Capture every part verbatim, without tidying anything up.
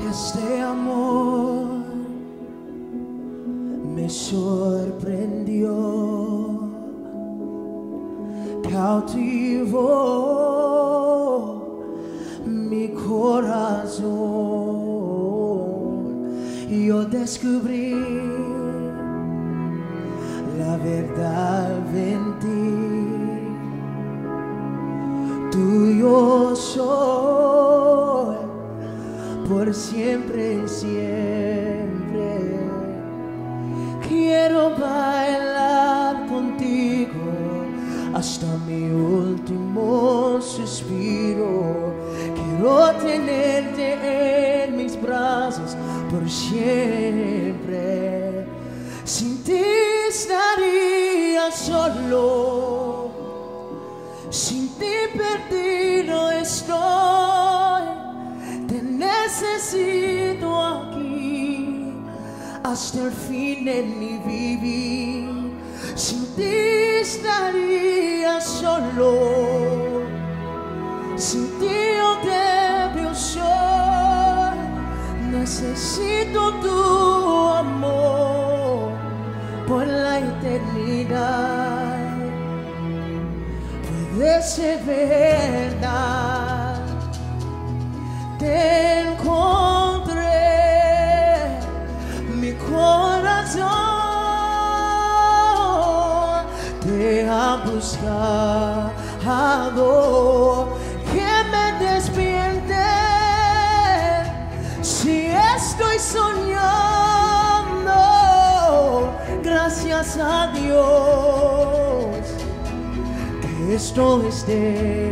Este amor me sorprendió, cautivó mi corazón. Yo descubrí la verdad en ti, tuyo soy por siempre y siempre. Quiero bailar contigo hasta mi último suspiro. Quiero tenerte en mis brazos por siempre. Sin ti estaría solo, sin ti perdido estoy. Te necesito aquí hasta el fin de mi vivir. Sin ti estaría solo, sin ti yo débil soy. Necesito tu amor por la eternidad. Puede ser verdad, te encontré, mi corazón te ha buscado. Que me despierte si estoy soñando. Gracias a Dios que esto es de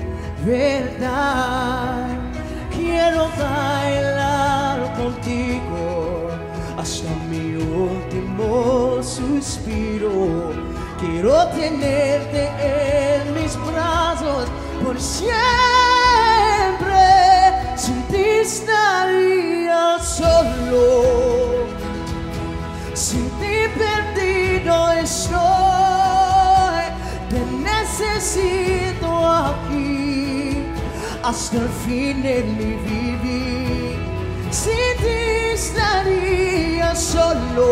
verdad. Quiero bailar contigo hasta mi último suspiro. Quiero tenerte en mis brazos por siempre. Sin ti estaría solo, sin ti perdido estoy. Te necesito aquí hasta el fin de mi vivir. Sin ti estaría solo,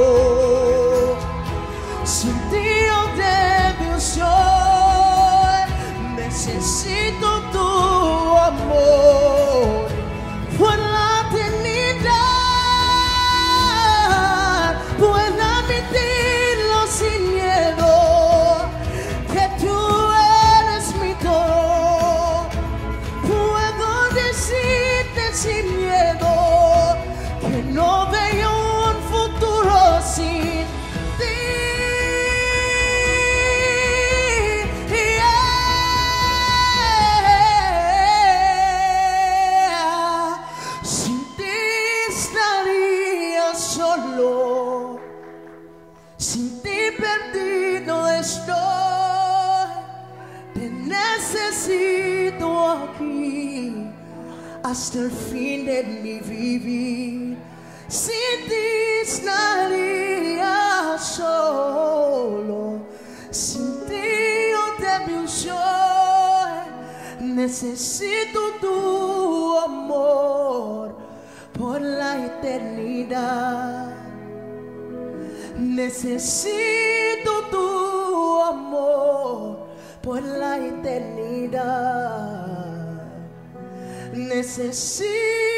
sin ti yo débil soy. Necesito tu amor por la eternidad. Puedo admitirlo sin miedo, que tú eres mi todo. Puedo decirte sin miedo que no veo un futuro sin ti. Sin ti perdido estoy. Te necesito aquí hasta el fin de mi vivir. Sin ti estaría solo, sin ti yo débil soy. Necesito tu amor por la eternidad. Necesito tu amor por la eternidad. Necesito